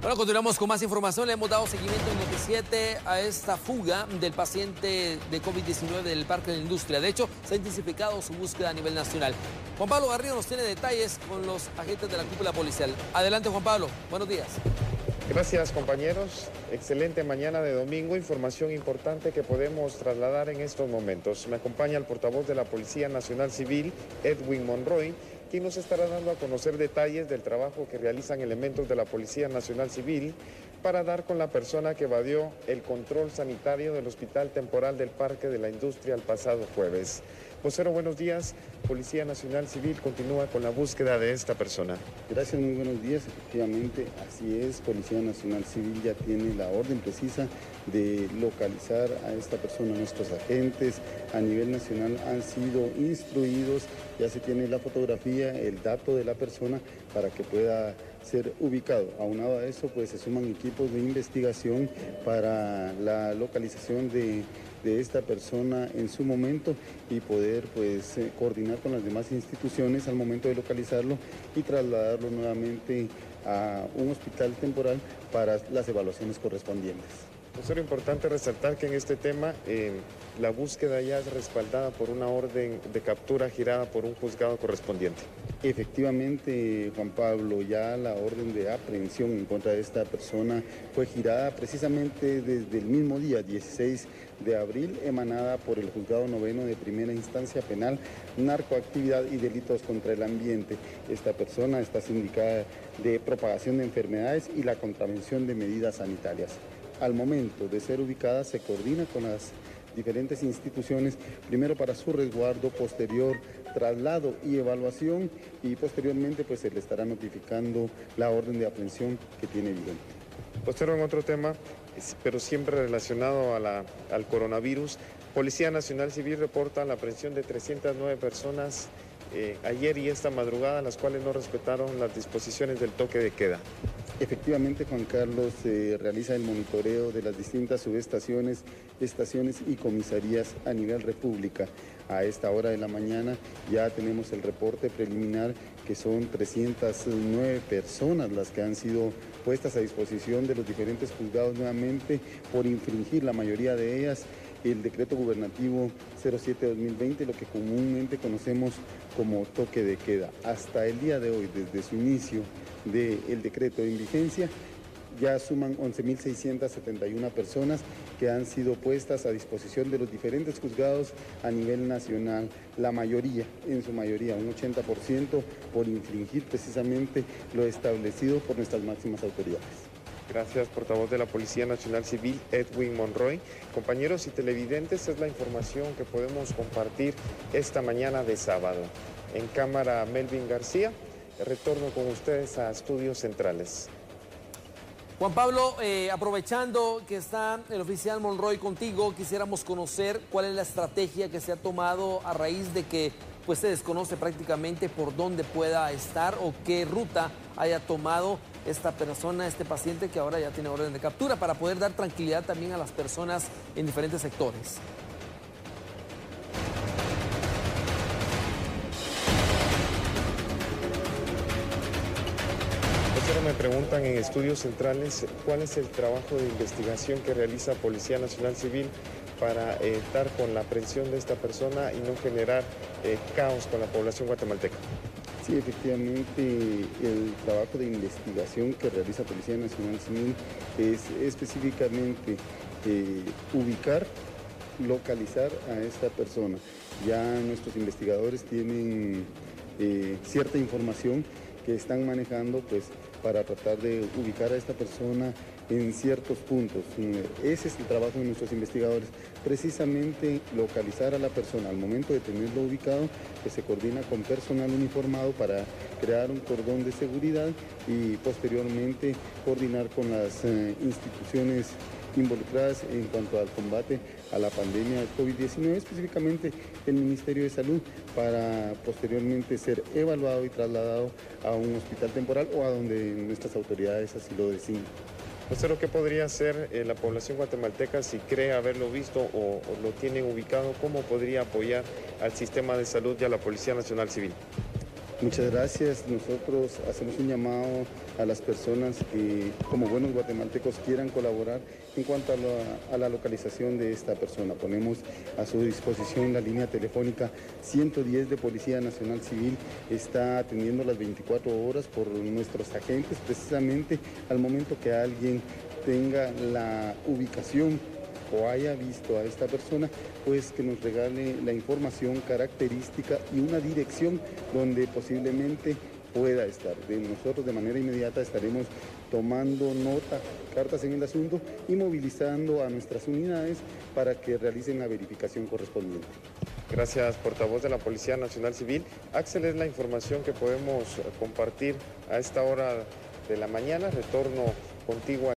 Bueno, continuamos con más información. Le hemos dado seguimiento en Noticiete a esta fuga del paciente de COVID-19 del Parque de la Industria. De hecho, se ha intensificado su búsqueda a nivel nacional. Juan Pablo Garrido nos tiene detalles con los agentes de la cúpula policial. Adelante, Juan Pablo. Buenos días. Gracias, compañeros. Excelente mañana de domingo. Información importante que podemos trasladar en estos momentos. Me acompaña el portavoz de la Policía Nacional Civil, Edwin Monroy, quien nos estará dando a conocer detalles del trabajo que realizan elementos de la Policía Nacional Civil para dar con la persona que evadió el control sanitario del Hospital Temporal del Parque de la Industria el pasado jueves. Vocero, buenos días. Policía Nacional Civil continúa con la búsqueda de esta persona. Gracias, muy buenos días. Efectivamente, así es. Policía Nacional Civil ya tiene la orden precisa de localizar a esta persona. Nuestros agentes a nivel nacional han sido instruidos, ya se tiene la fotografía, el dato de la persona para que pueda ser ubicado. Aunado a eso, pues se suman equipos de investigación para la localización de esta persona en su momento y poder pues coordinar con las demás instituciones al momento de localizarlo y trasladarlo nuevamente a un hospital temporal para las evaluaciones correspondientes. Es importante resaltar que en este tema la búsqueda ya es respaldada por una orden de captura girada por un juzgado correspondiente. Efectivamente, Juan Pablo, ya la orden de aprehensión en contra de esta persona fue girada precisamente desde el mismo día, 16 de abril, emanada por el Juzgado Noveno de Primera Instancia Penal, Narcoactividad y Delitos contra el Ambiente. Esta persona está sindicada de propagación de enfermedades y la contravención de medidas sanitarias. Al momento de ser ubicada, se coordina con las diferentes instituciones, primero para su resguardo, posterior traslado y evaluación, y posteriormente pues se le estará notificando la orden de aprehensión que tiene vigente. Posterior, en otro tema, pero siempre relacionado al coronavirus, Policía Nacional Civil reporta la aprehensión de 309 personas ayer y esta madrugada, las cuales no respetaron las disposiciones del toque de queda. Efectivamente, Juan Carlos, se realiza el monitoreo de las distintas subestaciones, estaciones y comisarías a nivel república. A esta hora de la mañana ya tenemos el reporte preliminar que son 309 personas las que han sido puestas a disposición de los diferentes juzgados nuevamente por infringir, la mayoría de ellas, el decreto gubernativo 07-2020, lo que comúnmente conocemos como toque de queda. Hasta el día de hoy, desde su inicio del decreto en vigencia, ya suman 11.671 personas que han sido puestas a disposición de los diferentes juzgados a nivel nacional, la mayoría, en su mayoría, un 80% por infringir precisamente lo establecido por nuestras máximas autoridades. Gracias, portavoz de la Policía Nacional Civil, Edwin Monroy. Compañeros y televidentes, es la información que podemos compartir esta mañana de sábado. En cámara, Melvin García. Retorno con ustedes a Estudios Centrales. Juan Pablo, aprovechando que está el oficial Monroy contigo, quisiéramos conocer cuál es la estrategia que se ha tomado a raíz de que pues, se desconoce prácticamente por dónde pueda estar o qué ruta haya tomado esta persona, este paciente que ahora ya tiene orden de captura, para poder dar tranquilidad también a las personas en diferentes sectores. Me preguntan en Estudios Centrales cuál es el trabajo de investigación que realiza Policía Nacional Civil para dar con la aprehensión de esta persona y no generar caos con la población guatemalteca. Sí, efectivamente, el trabajo de investigación que realiza Policía Nacional Civil es específicamente ubicar, localizar a esta persona. Ya nuestros investigadores tienen cierta información que están manejando pues para tratar de ubicar a esta persona en ciertos puntos. Ese es el trabajo de nuestros investigadores, precisamente localizar a la persona al momento de tenerlo ubicado, que se coordina con personal uniformado para crear un cordón de seguridad y posteriormente coordinar con las instituciones involucradas en cuanto al combate a la pandemia de COVID-19, específicamente el Ministerio de Salud, para posteriormente ser evaluado y trasladado a un hospital temporal o a donde nuestras autoridades así lo designen. Vocero, ¿qué podría hacer la población guatemalteca si cree haberlo visto o lo tienen ubicado? ¿Cómo podría apoyar al sistema de salud y a la Policía Nacional Civil? Muchas gracias. Nosotros hacemos un llamado a las personas que, como buenos guatemaltecos, quieran colaborar en cuanto a la localización de esta persona. Ponemos a su disposición la línea telefónica 110 de Policía Nacional Civil. Está atendiendo las 24 horas por nuestros agentes, precisamente al momento que alguien tenga la ubicación o haya visto a esta persona, pues que nos regale la información característica y una dirección donde posiblemente pueda estar. Nosotros de manera inmediata estaremos tomando nota, cartas en el asunto y movilizando a nuestras unidades para que realicen la verificación correspondiente. Gracias, portavoz de la Policía Nacional Civil. Axel, es la información que podemos compartir a esta hora de la mañana. Retorno contigo.